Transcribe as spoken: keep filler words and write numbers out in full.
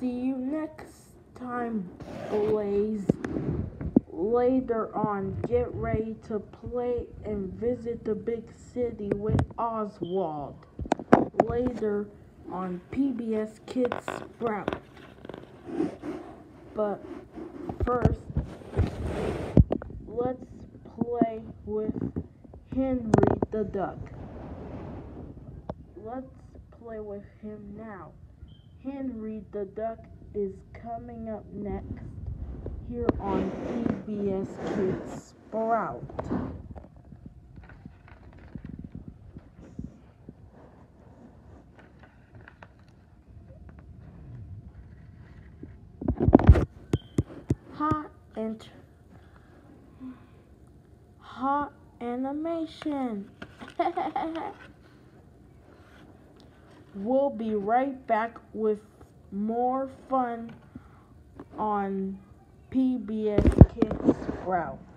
See you next time, Blaze. Later on, get ready to play and visit the big city with Oswald. Later on P B S Kids Sprout. But first, let's play with Henry the Duck. Let's play with him now. Henry the Duck is coming up next here on P B S Kids Sprout. Hot and hot animation. We'll be right back with more fun on P B S Kids Sprout.